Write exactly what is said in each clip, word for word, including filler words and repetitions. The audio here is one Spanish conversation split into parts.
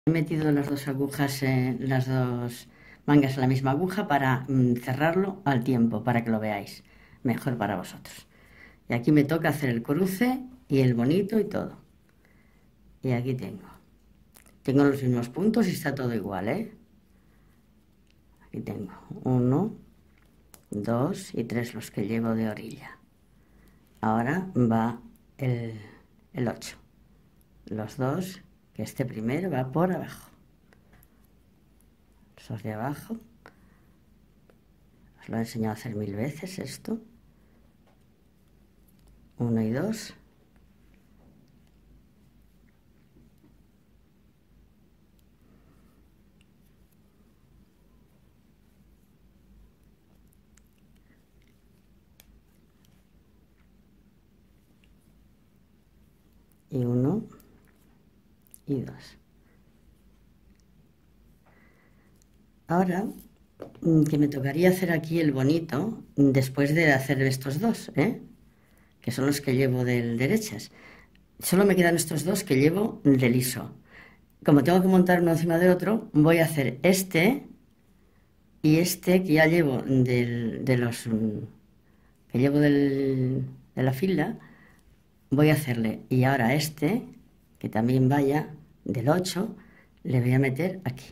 He metido las dos agujas, en las dos mangas en la misma aguja para mm, cerrarlo al tiempo, para que lo veáis mejor para vosotros. Y aquí me toca hacer el cruce y el bonito y todo. Y aquí tengo. Tengo los mismos puntos y está todo igual, ¿eh? Aquí tengo uno, dos y tres los que llevo de orilla. Ahora va el, el ocho. Los dos, que este primero va por abajo. Los de abajo. Os lo he enseñado a hacer mil veces esto. Uno y dos. Y uno y dos. Ahora que me tocaría hacer aquí el bonito después de hacer estos dos, ¿eh? Que son los que llevo del derechas. Solo me quedan estos dos que llevo de liso. Como tengo que montar uno encima de otro, voy a hacer este y este que ya llevo del, de los que llevo del, de la fila, voy a hacerle. Y ahora este, que también vaya del ocho, le voy a meter aquí.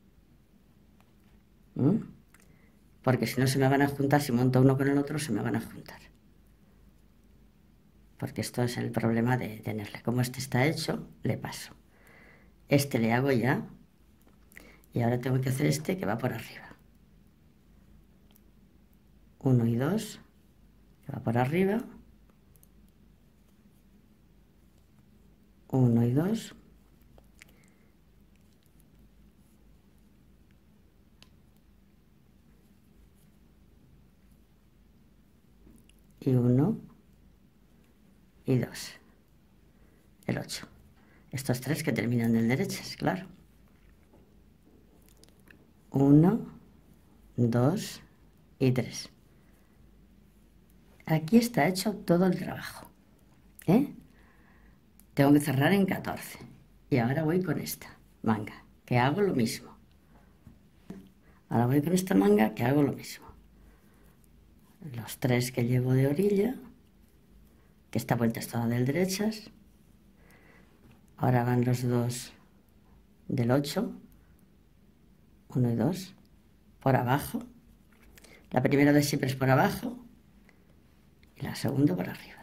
¿Mm? Porque si no se me van a juntar, si monto uno con el otro, se me van a juntar. Porque esto es el problema de tenerle. Como este está hecho, le paso. Este le hago ya. Y ahora tengo que hacer este que va por arriba. Uno y dos, que va por arriba. Uno y dos. Y uno y dos. El ocho. Estos tres que terminan del derechas, claro. Uno, dos y tres. Aquí está hecho todo el trabajo, ¿eh? Tengo que cerrar en catorce. Y ahora voy con esta manga, que hago lo mismo. Ahora voy con esta manga, que hago lo mismo. Los tres que llevo de orilla, que esta vuelta es toda del derechas. Ahora van los dos del ocho, uno y dos, por abajo. La primera vez siempre es por abajo y la segunda por arriba.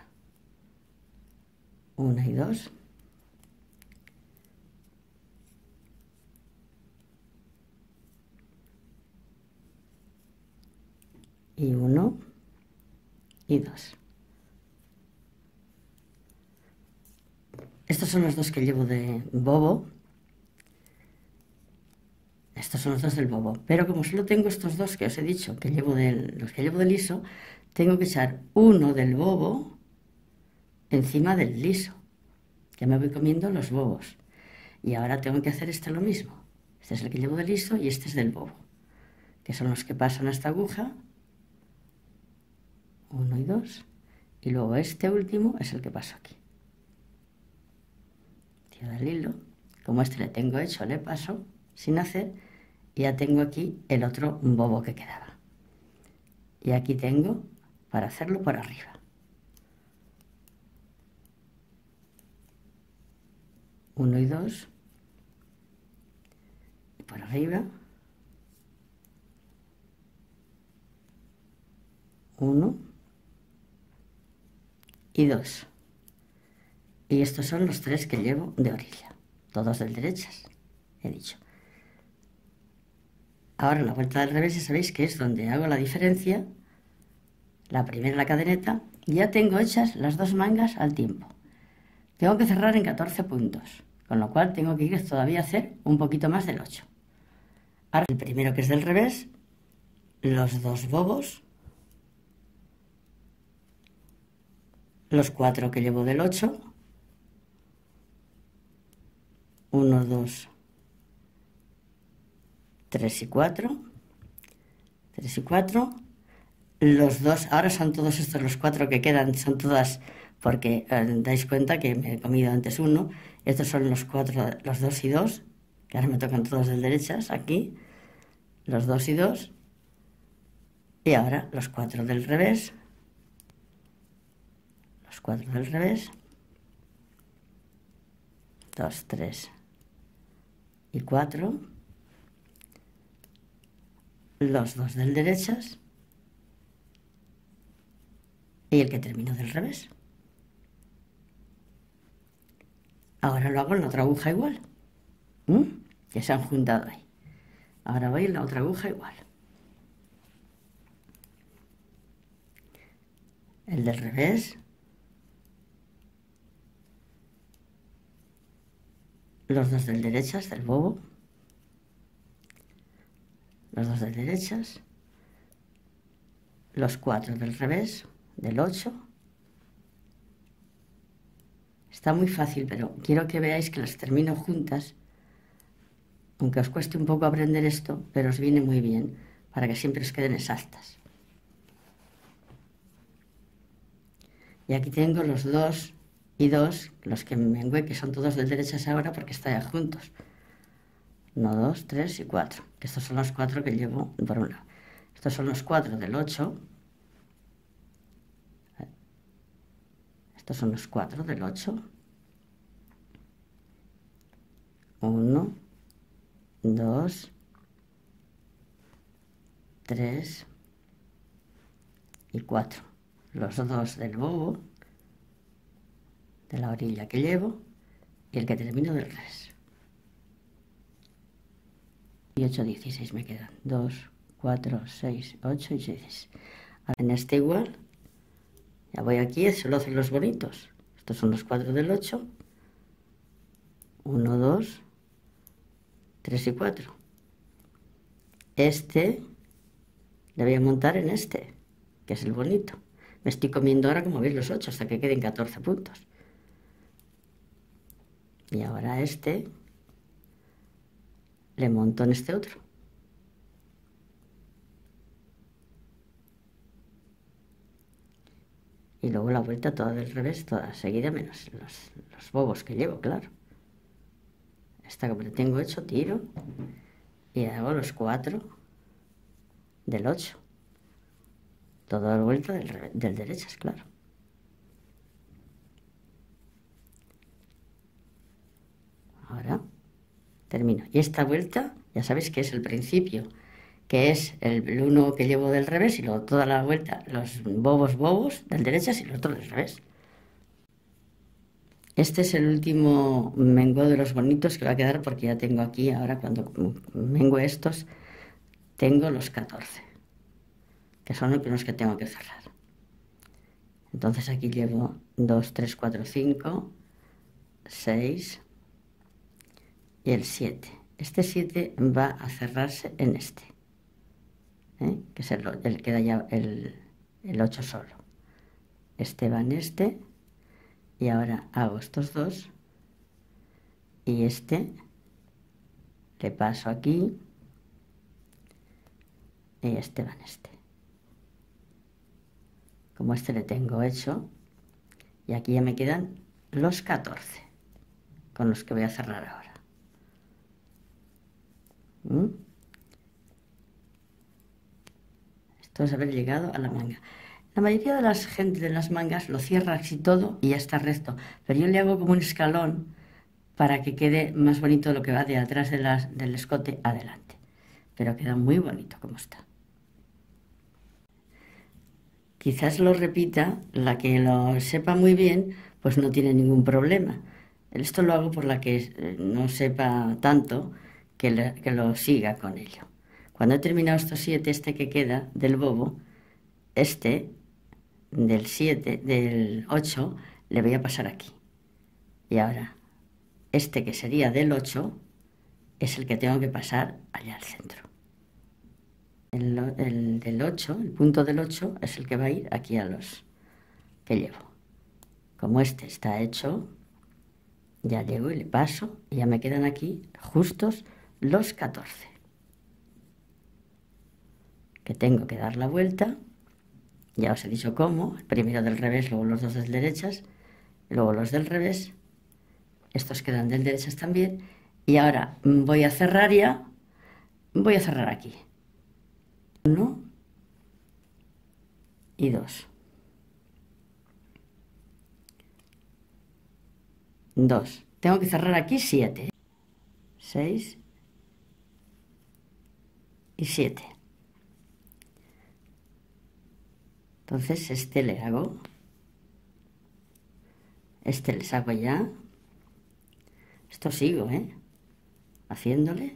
Una y dos. Y uno y dos. Estos son los dos que llevo de bobo. Estos son los dos del bobo. Pero como solo tengo estos dos que os he dicho, que llevo del, los que llevo de liso, tengo que echar uno del bobo encima del liso. Ya me voy comiendo los bobos. Y ahora tengo que hacer este lo mismo. Este es el que llevo de liso y este es del bobo. Que son los que pasan a esta aguja. Uno y dos. Y luego este último es el que paso aquí. Tiro del hilo. Como este le tengo hecho, le paso sin hacer. Y ya tengo aquí el otro bobo que quedaba. Y aquí tengo para hacerlo por arriba. Uno y dos. Y por arriba. Uno. Y dos. Y estos son los tres que llevo de orilla. Todos del derechas, he dicho. Ahora la vuelta del revés ya sabéis que es donde hago la diferencia. La primera la cadeneta. Ya tengo hechas las dos mangas al tiempo. Tengo que cerrar en catorce puntos. Con lo cual tengo que ir todavía a hacer un poquito más del ocho. Ahora el primero que es del revés. Los dos bobos. Los cuatro que llevo del ocho. uno, dos, tres y cuatro. tres y cuatro. Los dos, ahora son todos estos los cuatro que quedan, son todas, porque eh, dais cuenta que me he comido antes uno. Estos son los cuatro, los dos y dos, que ahora me tocan todos del derechas, aquí, los dos y dos, y ahora los cuatro del revés, los cuatro del revés, dos, tres y cuatro, los dos del derechas y el que termino del revés. Ahora lo hago en la otra aguja igual, ¿Mm? que se han juntado ahí. Ahora voy en la otra aguja igual. El del revés, los dos del derechas del bobo, los dos del derechas, los cuatro del revés del ocho. Está muy fácil, pero quiero que veáis que las termino juntas, aunque os cueste un poco aprender esto, pero os viene muy bien para que siempre os queden exactas. Y aquí tengo los dos y dos, los que me mengué, que son todos del derechas ahora porque están ya juntos. uno, dos, tres y cuatro, que estos son los cuatro que llevo por un lado. Estos son los cuatro del ocho. Estos son los cuatro del ocho. uno, dos, tres y cuatro. Los dos del bobo, de la orilla que llevo, y el que termino del revés. Y ocho, dieciséis me quedan. dos, cuatro, seis, ocho y seis. En este igual, ya voy aquí, solo hacen los bonitos. Estos son los cuatro del ocho. uno, dos, tres y cuatro. Este le voy a montar en este, que es el bonito. Me estoy comiendo ahora, como veis, los ocho hasta que queden catorce puntos. Y ahora este le monto en este otro. Y luego la vuelta toda del revés, toda seguida, menos los, los bobos que llevo, claro. Esta como le tengo hecho, tiro y hago los cuatro del ocho. Toda la vuelta del, del derechas, claro. Ahora termino. Y esta vuelta, ya sabéis que es el principio, que es el uno que llevo del revés y luego toda la vuelta, los bobos bobos del derechas y los otros del revés. Este es el último menguo de los bonitos que va a quedar porque ya tengo aquí, ahora cuando mengo estos, tengo los catorce, que son los que tengo que cerrar. Entonces aquí llevo dos, tres, cuatro, cinco, seis y el siete. Este siete va a cerrarse en este, ¿eh? que es el, el que da ya el, el ocho solo. Este va en este. Y ahora hago estos dos y este le paso aquí y este va en este. Como este le tengo hecho, y aquí ya me quedan los catorce con los que voy a cerrar ahora. ¿Mm? Esto es haber llegado a la manga. La mayoría de las gente de las mangas lo cierra así todo y ya está recto, pero yo le hago como un escalón para que quede más bonito lo que va de atrás de las, del escote adelante. Pero queda muy bonito como está. Quizás lo repita, la que lo sepa muy bien, pues no tiene ningún problema. Esto lo hago por la que no sepa tanto, que, le, que lo siga con ello. Cuando he terminado estos siete, este que queda del bobo, este del siete, del ocho, le voy a pasar aquí. Y ahora, este que sería del ocho, es el que tengo que pasar allá al centro. El, el del ocho, el punto del ocho, es el que va a ir aquí a los que llevo. Como este está hecho, ya llego y le paso, y ya me quedan aquí justos los catorce. Que tengo que dar la vuelta. Ya os he dicho cómo, primero del revés, luego los dos del derechas, luego los del revés, estos quedan del derechas también, Y ahora voy a cerrar ya, voy a cerrar aquí. Uno y dos. Dos. Tengo que cerrar aquí siete. Seis y siete. Entonces este le hago. Este le saco ya. Esto sigo, ¿eh? Haciéndole.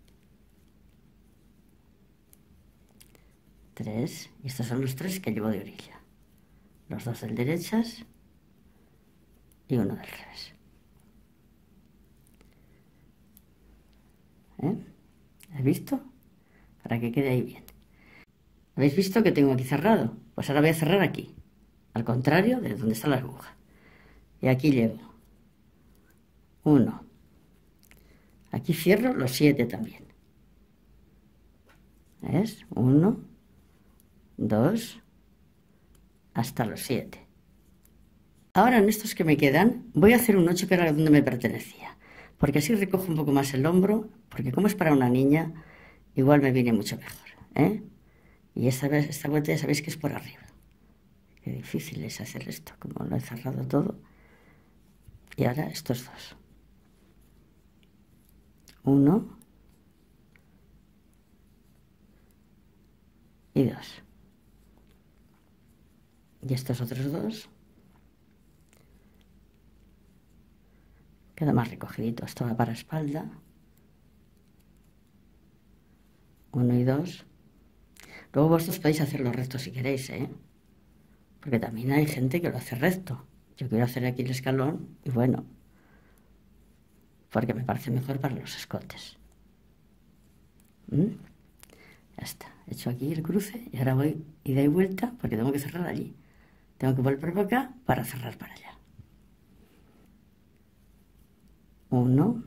Tres. Y estos son los tres que llevo de orilla. Los dos del derechas y uno del revés. ¿Eh? ¿Has visto? Para que quede ahí bien. ¿Habéis visto que tengo aquí cerrado? Pues ahora voy a cerrar aquí. Al contrario de donde está la aguja. Y aquí llevo uno. Aquí cierro los siete también. ¿Ves? Uno, dos, hasta los siete. Ahora en estos que me quedan voy a hacer un ocho que era donde me pertenecía. Porque así recojo un poco más el hombro, porque como es para una niña, igual me viene mucho mejor, ¿eh? Y esta vez, esta vuelta ya sabéis que es por arriba. Qué difícil es hacer esto, como lo he cerrado todo. Y ahora estos dos. Uno y dos. Y estos otros dos. Queda más recogidito. Esto va para espalda. Uno y dos. Luego vosotros podéis hacerlo recto si queréis, ¿eh? Porque también hay gente que lo hace recto. Yo quiero hacer aquí el escalón y bueno, porque me parece mejor para los escotes. ¿Mm? Ya está. He hecho aquí el cruce y ahora voy ida y vuelta porque tengo que cerrar allí. Tengo que volver para acá para cerrar para allá. Uno,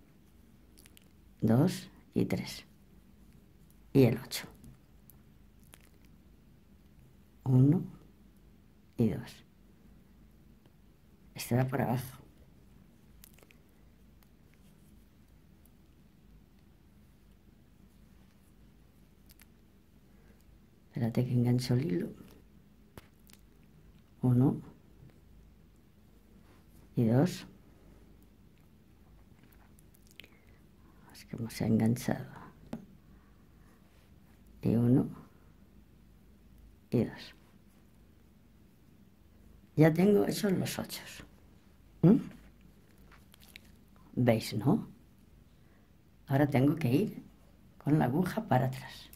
dos y tres. Y el ocho. Uno y dos. Este va por abajo. Espérate que engancho el hilo. Uno y dos. Es que como se ha enganchado. Y uno y dos. Ya tengo hechos los ocho. ¿Mm? ¿Veis, no? Ahora tengo que ir con la aguja para atrás.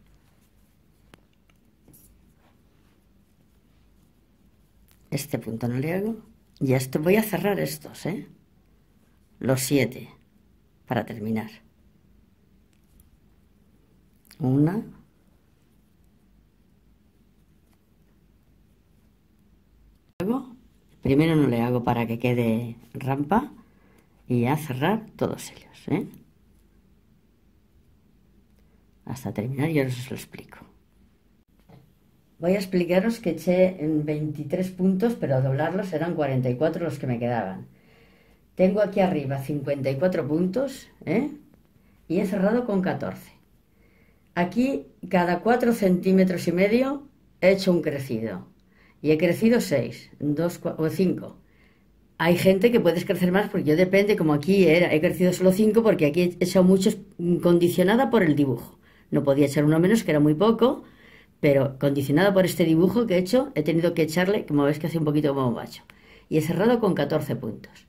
Este punto no le hago. Y esto voy a cerrar estos, ¿eh? Los siete, para terminar. Una. Luego, primero no le hago para que quede rampa y ya cerrar todos ellos, ¿eh? Hasta terminar y ahora os lo explico. Voy a explicaros que eché en veintitrés puntos, pero a doblarlos eran cuarenta y cuatro los que me quedaban. Tengo aquí arriba cincuenta y cuatro puntos, ¿eh? Y he cerrado con catorce. Aquí, cada cuatro centímetros y medio, he hecho un crecido. Y he crecido seis, dos o cinco. Hay gente que puedes crecer más, porque yo depende, como aquí era, he crecido solo cinco, porque aquí he echado muchos condicionada por el dibujo. No podía echar uno menos, que era muy poco, pero condicionada por este dibujo que he hecho, he tenido que echarle, como ves que hace un poquito como macho. Y he cerrado con catorce puntos.